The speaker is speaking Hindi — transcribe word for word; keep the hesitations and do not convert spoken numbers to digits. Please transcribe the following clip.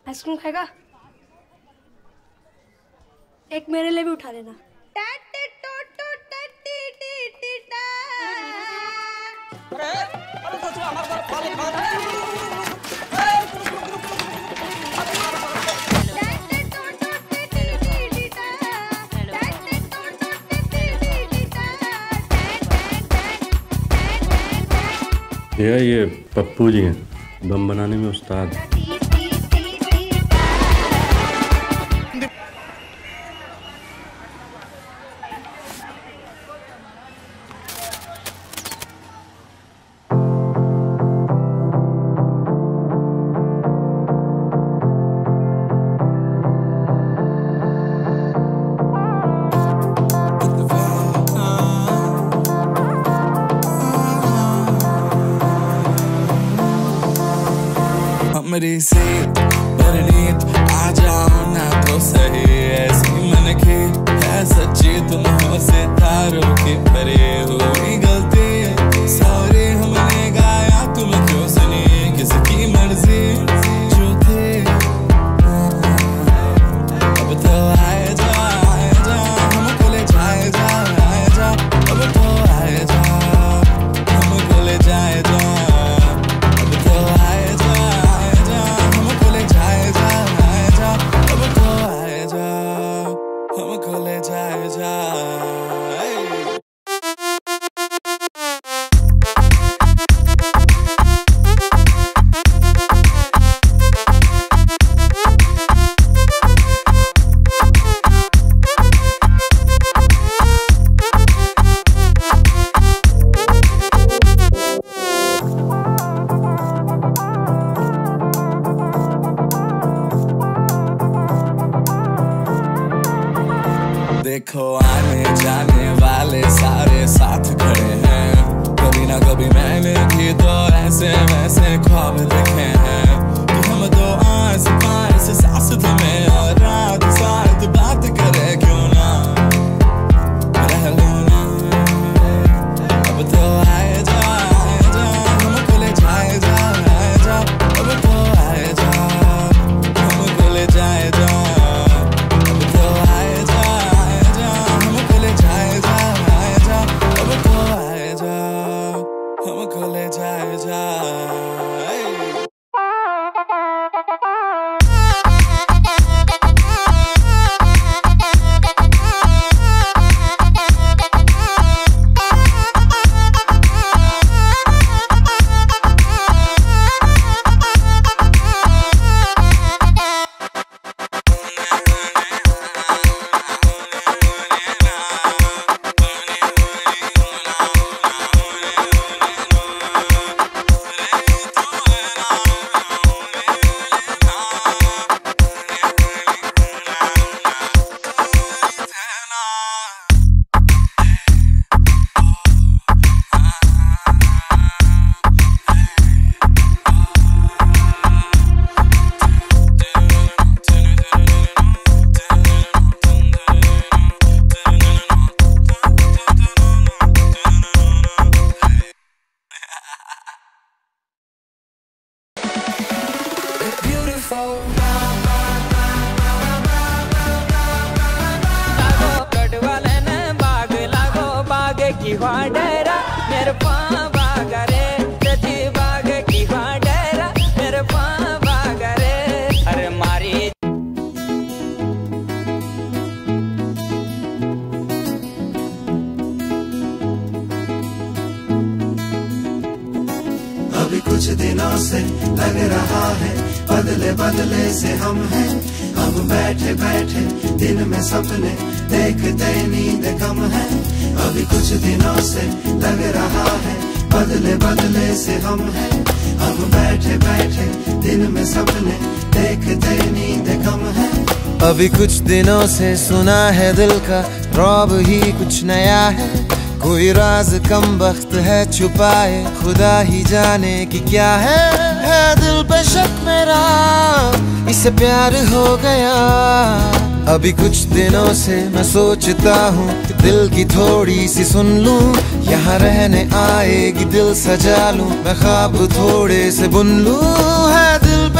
आइसक्रीम खाएगा? एक मेरे लिए भी उठा लेना। भैया ये पप्पू जी हैं, बम बनाने में उस्ताद। मेरी से परनीत आ जाओ ना तो सही, ऐसी मन की है सच्ची, तुम हो सितारों की परे, हुई गलती सॉरी हमने गाया तुम क्यों सुनी, किसकी मर्जी जो थी। अब तो आए जा आए जा हमको ले जाए जा आए जा, अब तो आए जा हमको ले जाए जा, अब तो आए जा हमको ले जाए जा जा। देखो आने जाने वाले सारे साथ खड़े हैं, कभी ना कभी मैंने भी तो ऐसे वैसे ख्वाब देखे हैं कि हम दो आस पास सास में और रात साथ बात करे, क्यों ना रह लो ना। अब तो आए जा आए जा हमको ले जाए जा आए जा, अब तो आए जा हमको ले जाए जा, अब तो आए जा हमको ले जाए जा आए जा, अब तो आए जा हमको ले जाए जा। की डेरा मेरे पावा करे, सची बाग की डेरा मेरे पावा करे, अरे मारी। अभी कुछ दिनों से लग रहा है बदले बदले से हम हैं, अब बैठे बैठे दिन में सपने देखते नींद कम है। अभी कुछ दिनों से लग रहा है बदले बदले से हम हैं, अब बैठे बैठे दिन में सपने देखते नींद कम है। अभी कुछ दिनों से सुना है दिल का रौब ही कुछ नया है, कोई राज कम वक्त है छुपाए खुदा ही जाने कि क्या है। है दिल पे शक मेरा इसे प्यार हो गया, अभी कुछ दिनों से मैं सोचता हूँ दिल की थोड़ी सी सुन लूं, यहाँ रहने आएगी दिल सजा लूं, मैं ख्वाब थोड़े से बुन लूं। है दिल पे